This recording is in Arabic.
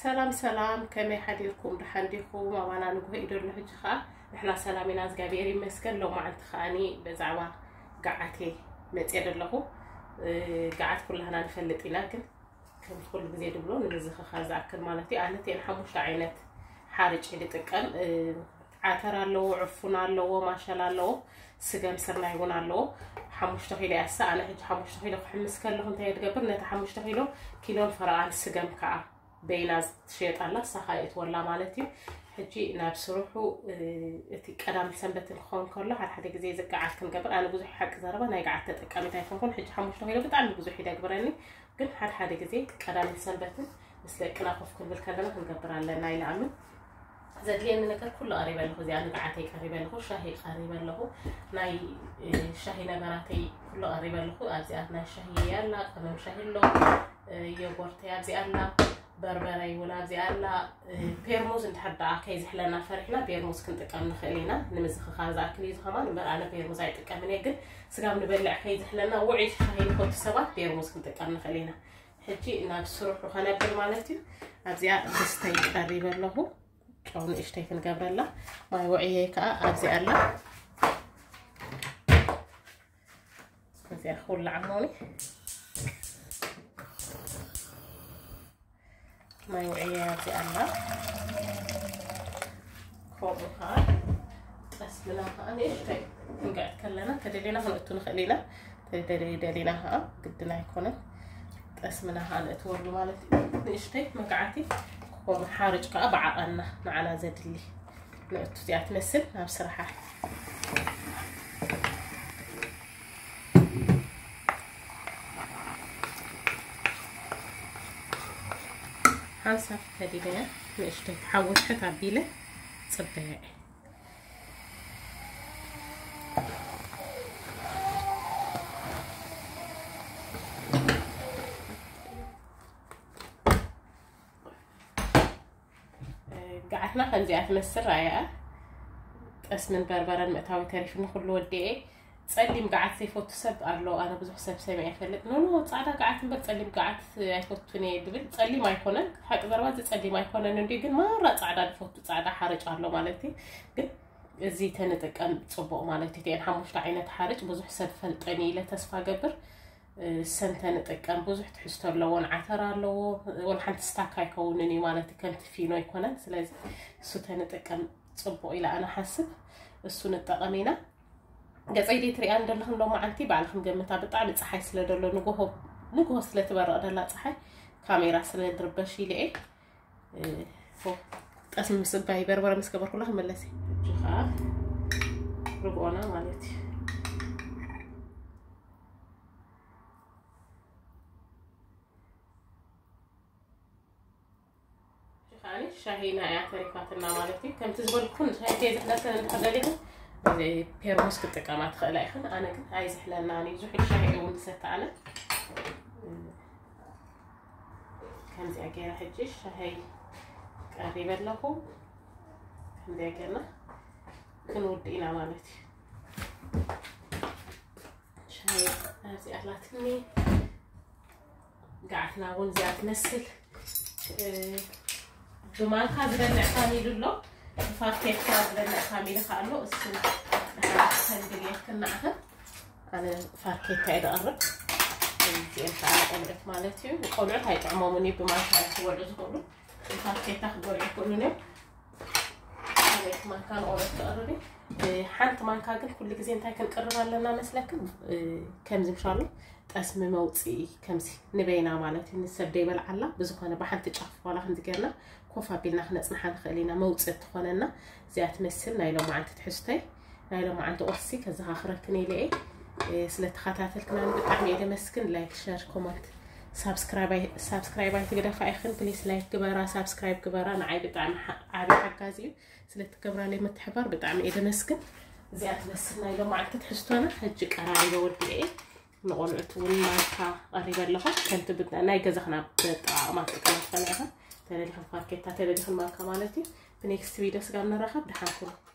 سلام سلام كمي حديركم دحنديكم ما وانا نقول يدور له خا احنا سلامي ناس غابيري مسكن لو ما عند خاني بزعوا قعتي مصيد له قعت كلها انا نفلطينا كن كم كل غزي دبلو نمزخ خازاكل مالتي انتين حموش عينت حارج يدقم عتر له عفنا له ما شاء الله سجم سرنا يقول له حموش تخيلي أسا أنا هج حموش تخيلو حمس كله أنت يتقبل نت حموش تخيلو كيلون فرعان سجم كع بيناز شيء الله سخايت ولا مالتي هجي نابس روحو تك أنا مسبت الخون كله على حد زي زكعات كن قبل أنا بزح حق زربة أنا قعدت أتكلم تايفون هج حموش تخيلو بتعمل بزح حدا قبرني قل حد زي أنا مسبت مثل كنا خوف كل بالكلام كن قبر على نايل عمل زاد لي أن نكر كله قريبا له زي أنا قعدت قريبا له شاهي قريبا له ناي شاهي نجاراتي كله قريبا له أزيادنا الشاهي يلا كمان شاهي له يوغورت أزيادنا بربري ولا أزيادنا بيرموز نتحدى عكيز حلنا فرحنا بيرموز كنت كأمن خلينا نمسخ خازا كليز همان نبر على بيرموز عيت كأمن يجن سقام نبلع عكيز حلنا وعيش شاهي نخوت سبات بيرموز كنت كأمن خلينا هجي نفس روح وخنا بالمالتي أزياد بستي قريبا له كون اشتيك نقبل له ما يوعيه كا أبزي الله زي أخول لعموني ما يوعيه أبزي الله خوبها بس منها أنا اشتيك نقعد كلنا تدلينا هنقطن خلينا تدلينا ها قدنا يكونه بس منها أنا أتورلو مالتي اشتيك مقعتي ومحارج كأبعة أنا معنا زاد اللي نقطة زيات مثل بصراحة هنصف هدينا نشتي حاول حتى عبيلة صدقي قعدنا خنزيات مسر رايقة بس من بربرا المقتاوي تعرفين كل ودي تصلي قعدت يفوت سب قالوا انا بزح سب سمع يفلت نو صعدا قعدت بتصلي قعدت يفوتني دبل تصلي ما يكونن حق ضربات تصلي ما يكونن ندي ግን مره صعدا يفوت صعدا حرج አለው ማለት ግን እዚህ ተነጠቀም ጽቦ ማለት ይሄን حموشت عينت حرج بزح سب فلطني ለተስፋ ገብር سنتن تقام بزح تحستر لون عثر له ولا حنت استاكاي كونني مالتي كنت فينو يكونن سلازي سو تنتقام صبو الى انا حسب السو نتقامينا قصيدي تري اندلهم لو معنتي بعلكم جمتا بطعم صحي سلدلو نغو سلتبرق دلا صحي كاميرا سلدربشي لي فو اسم مسباي بربر مسكبر كلها ملسي جخا ربونا مالتي شاهينا يا تريكاتنا مالتي كم تزبل كل شاي كيز حلاتنا نحضريها زي بيرموس كتقامات خلايخن انا كنت عايز حلنا اني زوحي الشاهي ونسيت انا كم زي اجيرا حجي شاهي قريبا له كم زي اجيرنا كنودينا مالتي شاهي هذه اهلاتني قعدنا ونزي تمثل دومان كازرن نعطاني لله فاكيت كازرن نعطاني لخالو السن هندليت كنعها أنا فاكيت هيدا قرب زين فعلا قمرت مالتي وقولوا هاي طعمومني بما كانت ورز كله فاكيت تاخذوا لي كلنا هاي ما كان قولت قربي حنت ما كان كل جزين تاي كنقرب لنا مسلكم كم زي مشالو اسم موصي كمسي نبينا مالتي نسبدي بلعلا بزخونه بحنت تشاف ولا خنزقرنا كوفا بينا خنصنح نخلينا موصت تخوننا زيات مسل نايلو معانت تحستي نايلو معانت اوسي كذا اخرتني لي سلتخاتاتلكنا بطعم يدمسكن لايك شير كومنت سبسكرايب تقدر فايخن بليز لايك كبارا سبسكرايب كبارا نعي بطعم عابي حقازي سلتكبرا لي متحبر بطعم يدمسكن زيات مسل نايلو معانت تحستونا هجي قراي بودي ايه نقولت والماركة قريبا لها كنت بدنا ناي جزخنا بطعمات كانت فنعها ترى لي خلفات كيتا ترى لي خلماركة مالتي بنيكست فيديو سقامنا راحة بدحانكم